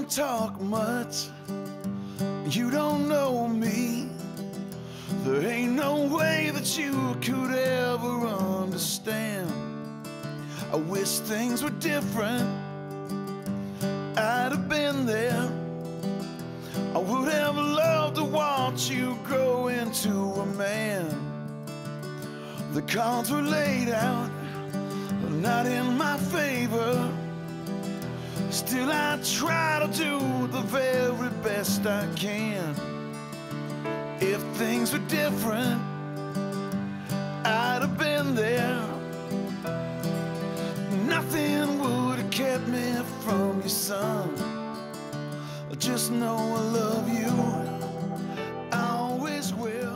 don't talk much, you don't know me. There ain't no way that you could ever understand. I wish things were different, I'd have been there. I would have loved to watch you grow into a man. The cards were laid out, not in my favor. Still I try to do the very best I can. If things were different, I'd have been there. Nothing would have kept me from your son. Just know I love you, I always will.